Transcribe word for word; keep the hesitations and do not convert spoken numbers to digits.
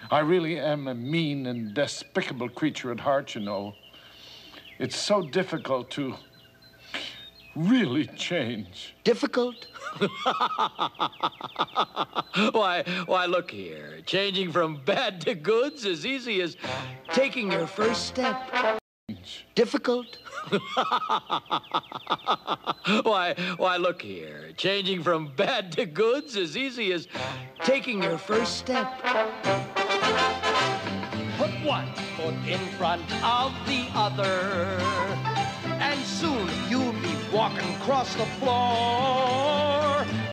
I really am a mean and despicable creature at heart, you know. It's so difficult to really change. Difficult? why, why, look here. Changing from bad to good's as easy as taking your first step. Difficult? why, why, look here. Changing from bad to good's as easy as taking your first step. Put one foot in front of the other, and soon you'll be walking across the floor.